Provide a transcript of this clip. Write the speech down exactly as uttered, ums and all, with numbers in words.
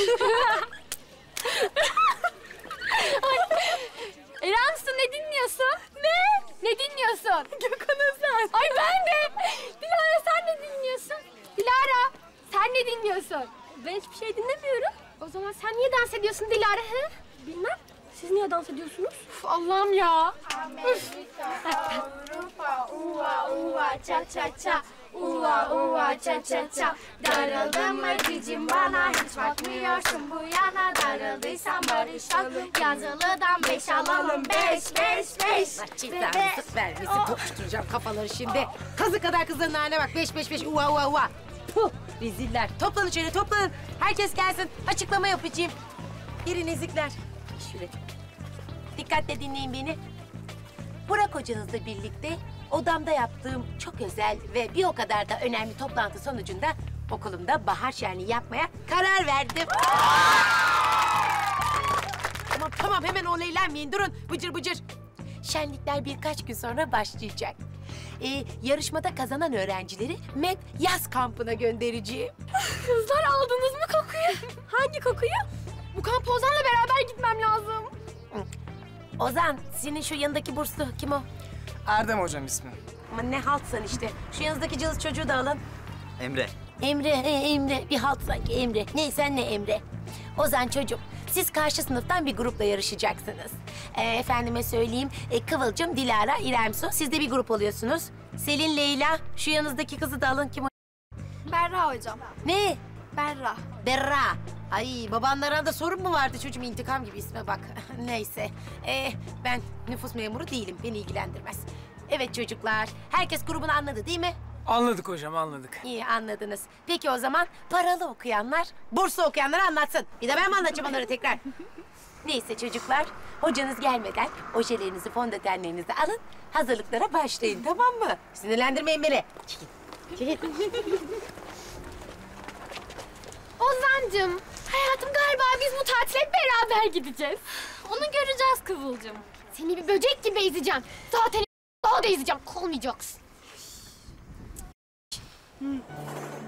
İrem Su ne dinliyorsun? Ne? Ne dinliyorsun? Gökhan Özen. Ay ben de. Dilara sen ne dinliyorsun? Dilara sen ne dinliyorsun? Ben hiçbir şey dinlemiyorum. O zaman sen niye dans ediyorsun Dilara? He? Bilmem. Siz niye dans ediyorsunuz? Uf, Allah'ım ya. Amerika, Avrupa, uva uva ça ça ça. Uva uva ça ça ça. Darıldın mı cicim bana, hiç bakmıyorsun bu yana. Darıldıysan barışalım, yazılıdan beş alalım. Beş, beş, beş. Allah cezanızı vermesin, tokuşturacağım kafaları şimdi. Kazı kadar kızların haline bak, beş, beş, beş, uva, uva, uva. Puh, reziller. Toplanın şöyle, toplanın. Herkes gelsin, açıklama yapacağım. Girin ezikler. Şöyle. Dikkatle dinleyin beni. Burak hocanızla birlikte odamda yaptığım çok özel ve bir o kadar da önemli toplantı sonucunda okulumda bahar şenliği yapmaya karar verdim. Tamam tamam hemen oleylenmeyin, durun bıcır bıcır. Şenlikler birkaç gün sonra başlayacak. Ee, yarışmada kazanan öğrencileri M E D yaz kampına göndereceğim. Kızlar aldınız mı kokuyu? Hangi kokuyu? Bu kampa Ozan'la beraber gitmem lazım. Ozan, senin şu yanındaki burslu kim o? Erdem hocam ismi. Ama ne haltsan işte. Şu yanınızdaki cılız çocuğu da alın. Emre. Emre, he, Emre. Bir halt sanki Emre. Neyse ne Emre. Ozan çocuğum, siz karşı sınıftan bir grupla yarışacaksınız. Ee, efendime söyleyeyim, e, Kıvılcım, Dilara, İrem Su. Siz de bir grup oluyorsunuz. Selin, Leyla, şu yanınızdaki kızı da alın. Kim o? Berra hocam. Ne? Berra. Berra. Ay babanlara da sorun mu vardı çocuğum, intikam gibi isme bak. Neyse. Ee, ben nüfus memuru değilim, beni ilgilendirmez. Evet çocuklar, herkes grubunu anladı değil mi? Anladık hocam, anladık. İyi anladınız. Peki o zaman paralı okuyanlar, burslu okuyanlar anlatsın. Bir de ben mi anlatacağım onları tekrar? Neyse çocuklar, hocanız gelmeden ojelerinizi, fondötenlerinizi alın. Hazırlıklara başlayın, tamam mı? Sinirlendirmeyin beni. Çekil, çekil. Ozan'cığım, hayatım galiba biz bu tatile beraber gideceğiz. Onu göreceğiz Kıvılcım. Seni bir böcek gibi ezeceğim. Zaten daha da ezeceğim, kalmayacaksın.